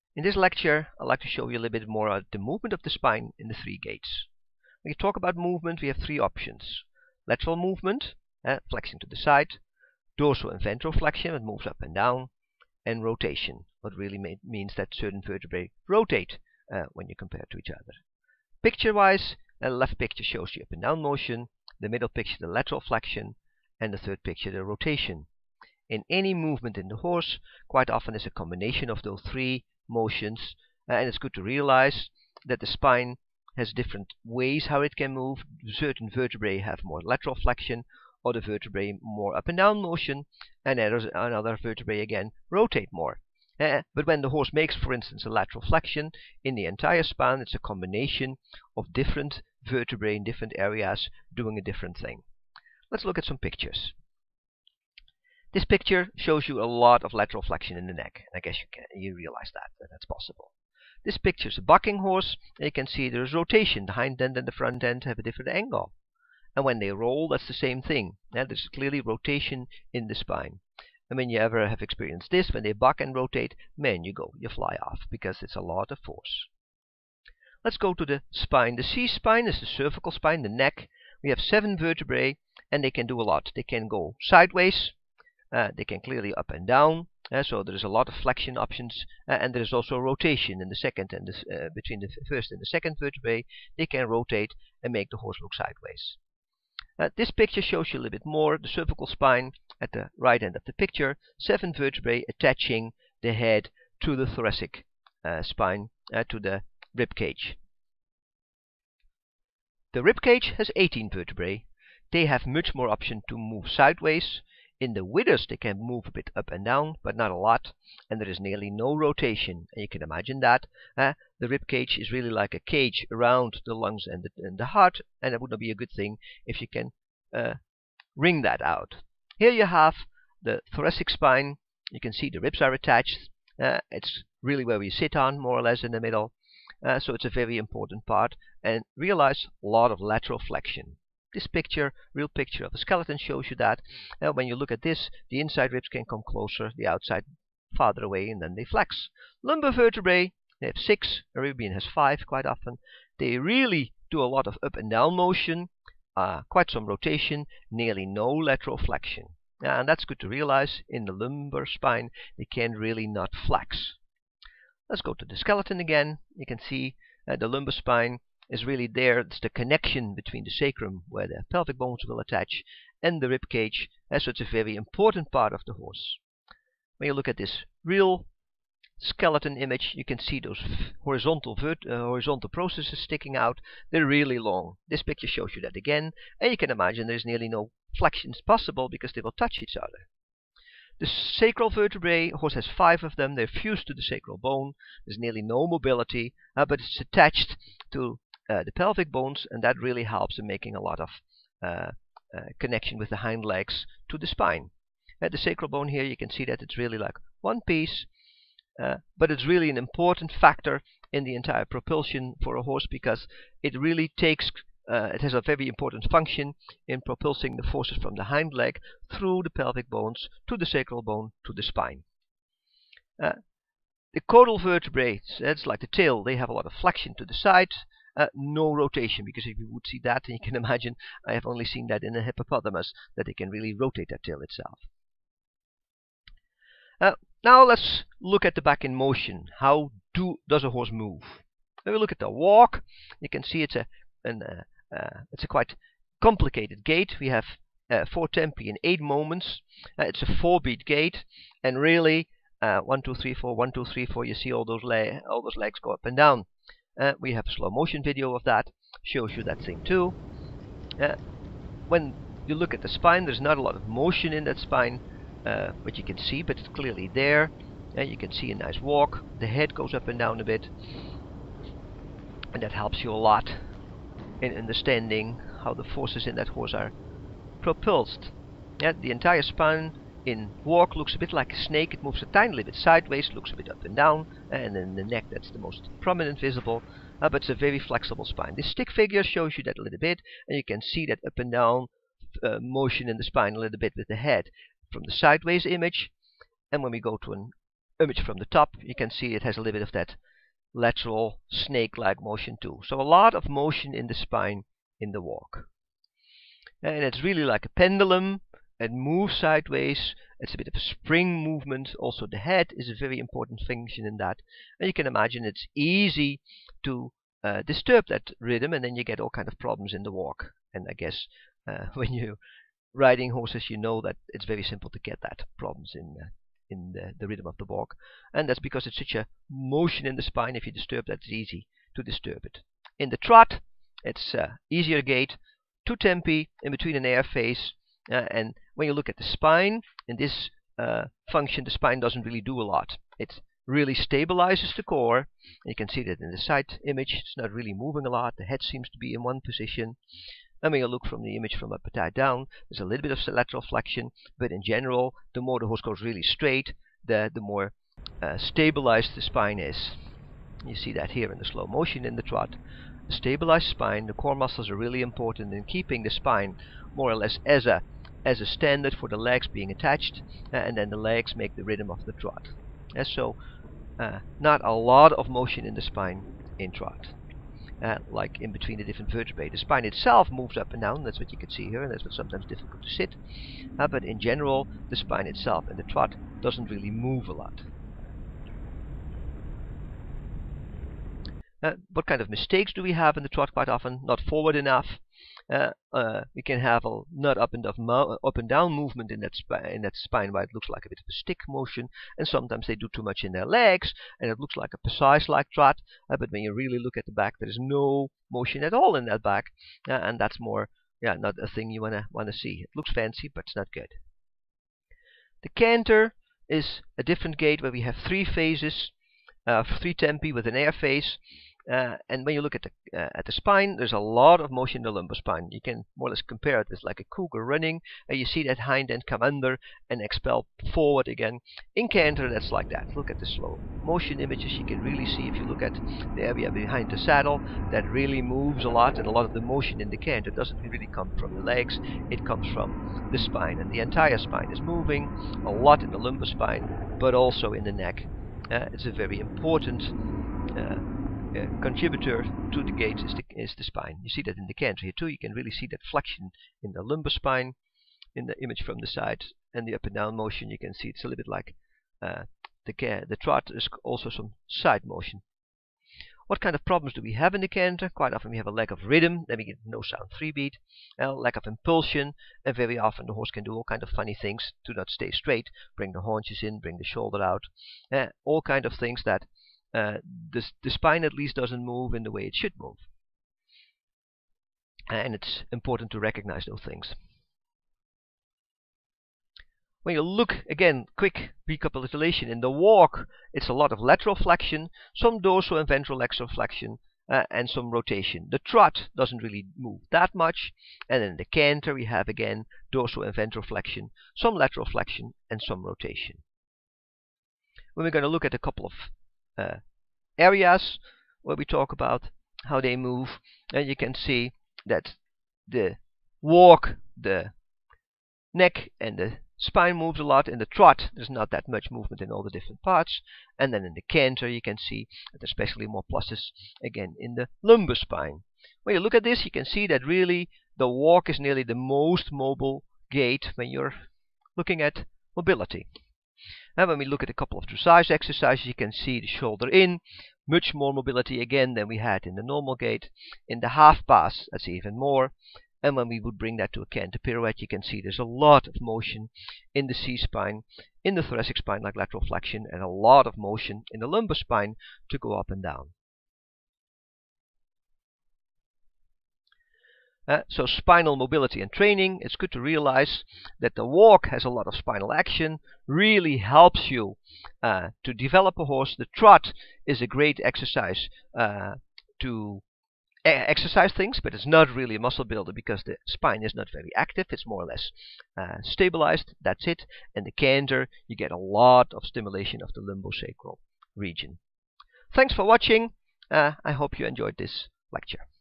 In this lecture, I'd like to show you a little bit more about the movement of the spine in the three gaits. When you talk about movement, we have three options. Lateral movement, flexing to the side, dorsal and ventral flexion, that moves up and down, and rotation, what really means that certain vertebrae rotate when you compare to each other. Picture-wise, the left picture shows you up and down motion, the middle picture the lateral flexion, and the third picture the rotation. In any movement in the horse, quite often is a combination of those three motions, and it's good to realize that the spine has different ways how it can move. Certain vertebrae have more lateral flexion, other vertebrae more up and down motion, and another vertebrae again rotate more. But when the horse makes, for instance, a lateral flexion in the entire spine, it's a combination of different vertebrae in different areas doing a different thing. Let's look at some pictures. This picture shows you a lot of lateral flexion in the neck. I guess you realize that's possible. This picture is a bucking horse, and you can see there's rotation. The hind end and the front end have a different angle. And when they roll, that's the same thing. There's clearly rotation in the spine. And when you ever have experienced this, when they buck and rotate, man, you fly off, because it's a lot of force. Let's go to the spine. The C-spine is the cervical spine, the neck. We have 7 vertebrae, and they can do a lot. They can go sideways. They can clearly up and down, so there's a lot of flexion options, and there's also rotation in the second and between the first and the second vertebrae. They can rotate and make the horse look sideways. This picture shows you a little bit more the cervical spine at the right end of the picture. 7 vertebrae attaching the head to the thoracic spine, to the rib cage. The rib cage has 18 vertebrae. They have much more option to move sideways. In the withers, they can move a bit up and down, but not a lot, and there is nearly no rotation. And you can imagine that. The rib cage is really like a cage around the lungs and the heart, and it would not be a good thing if you can wring that out. Here you have the thoracic spine. You can see the ribs are attached. It's really where we sit on, more or less in the middle. So it's a very important part. And realize a lot of lateral flexion. This picture, real picture of the skeleton, shows you that. When you look at this, the inside ribs can come closer, the outside farther away, and then they flex. Lumbar vertebrae, they have 6. Arabian has 5 quite often. They really do a lot of up and down motion, quite some rotation, nearly no lateral flexion. And that's good to realize. In the lumbar spine, they can really not flex. Let's go to the skeleton again. You can see the lumbar spine is really there. It's the connection between the sacrum, where the pelvic bones will attach, and the rib cage, so it's a very important part of the horse. When you look at this real skeleton image, you can see those horizontal processes sticking out. They're really long. This picture shows you that again, and you can imagine there's nearly no flexions possible because they will touch each other. The sacral vertebrae, horse has 5 of them. They're fused to the sacral bone. There's nearly no mobility, but it's attached to the pelvic bones, and that really helps in making a lot of connection with the hind legs to the spine. The sacral bone here, you can see that it's really like one piece, but it's really an important factor in the entire propulsion for a horse, because it really takes, it has a very important function in propulsing the forces from the hind leg through the pelvic bones to the sacral bone to the spine. The caudal vertebrae, that's like the tail, they have a lot of flexion to the side. No rotation, because if you would see that, then you can imagine, I have only seen that in a hippopotamus, that they can really rotate that tail itself. Now let's look at the back in motion. How does a horse move? When we look at the walk, you can see it's a quite complicated gait. We have 4 tempi and 8 moments. It's a 4-beat gait, and really 1, 2, 3, 4, 1, 2, 3, 4. You see all those legs go up and down. We have a slow motion video of that, shows you that thing too. When you look at the spine, there's not a lot of motion in that spine, but you can see, but it's clearly there. You can see a nice walk. The head goes up and down a bit, and that helps you a lot in understanding how the forces in that horse are propulsed. The entire spine in walk looks a bit like a snake. It moves a tiny little bit sideways, looks a bit up and down, and in the neck that's the most prominent visible, but it's a very flexible spine. This stick figure shows you that a little bit, and you can see that up and down motion in the spine a little bit with the head from the sideways image. And when we go to image from the top, you can see it has a little bit of that lateral snake-like motion too. So a lot of motion in the spine in the walk. And it's really like a pendulum. It moves sideways. It's a bit of a spring movement. Also the head is a very important function in that. And you can imagine it's easy to disturb that rhythm, and then you get all kind of problems in the walk. And I guess when you're riding horses, you know that it's very simple to get that problems in the rhythm of the walk. And that's because it's such a motion in the spine. If you disturb that, it's easy to disturb it. In the trot, it's easier gait, 2 tempi in between an air phase. And when you look at the spine, in this function, the spine doesn't really do a lot. It really stabilizes the core. And you can see that in the side image. It's not really moving a lot. The head seems to be in one position. And when you look from the image from upside down, there's a little bit of lateral flexion. But in general, the more the horse goes really straight, the more stabilized the spine is. You see that here in the slow motion in the trot. The stabilized spine, the core muscles are really important in keeping the spine more or less as a standard for the legs being attached, and then the legs make the rhythm of the trot. And so not a lot of motion in the spine in trot, like in between the different vertebrae. The spine itself moves up and down. That's what you can see here, and that's what's sometimes difficult to sit. But in general, the spine itself in the trot doesn't really move a lot. What kind of mistakes do we have in the trot? Quite often not forward enough. We can have a not up and down movement in that spine, where it looks like a bit of a stick motion, and sometimes they do too much in their legs, and it looks like a precise-like trot. But when you really look at the back, there is no motion at all in that back, and that's more, not a thing you wanna see. It looks fancy, but it's not good. The canter is a different gait where we have 3 phases, 3 tempi with an air phase. And when you look at the spine, there's a lot of motion in the lumbar spine. You can more or less compare it with like a cougar running, and you see that hind end come under and expel forward again. In canter, that's like that. Look at the slow motion images. You can really see, if you look at the area behind the saddle, that really moves a lot, and a lot of the motion in the canter doesn't really come from the legs. It comes from the spine, and the entire spine is moving a lot in the lumbar spine, but also in the neck. It's a very important contributor to the gait is the spine. You see that in the canter here too. You can really see that flexion in the lumbar spine in the image from the side, and the up and down motion. You can see it's a little bit like the trot is also some side motion. What kind of problems do we have in the canter? Quite often we have a lack of rhythm, then we get no sound 3-beat, lack of impulsion, and very often the horse can do all kind of funny things to not stay straight, bring the haunches in, bring the shoulder out, all kind of things that the spine at least doesn't move in the way it should move. And it's important to recognize those things. When you look, again, quick recapitulation, in the walk, it's a lot of lateral flexion, some dorsal and ventral flexion, and some rotation. The trot doesn't really move that much, and in the canter we have again dorsal and ventral flexion, some lateral flexion, and some rotation. When we're going to look at a couple of areas where we talk about how they move, and you can see that the walk, the neck, and the spine moves a lot. In the trot, there's not that much movement in all the different parts. And then in the canter, you can see that there's especially more pluses again in the lumbar spine. When you look at this, you can see that really the walk is nearly the most mobile gait when you're looking at mobility. And when we look at a couple of dressage exercises, you can see the shoulder in, much more mobility again than we had in the normal gait. In the half pass, that's even more. And when we would bring that to a canter pirouette, you can see there's a lot of motion in the C-spine, in the thoracic spine like lateral flexion, and a lot of motion in the lumbar spine to go up and down. So spinal mobility and training, it's good to realize that the walk has a lot of spinal action, really helps you to develop a horse. The trot is a great exercise to exercise things, but it's not really a muscle builder because the spine is not very active. It's more or less stabilized, that's it. And the canter, you get a lot of stimulation of the lumbosacral region. Thanks for watching. I hope you enjoyed this lecture.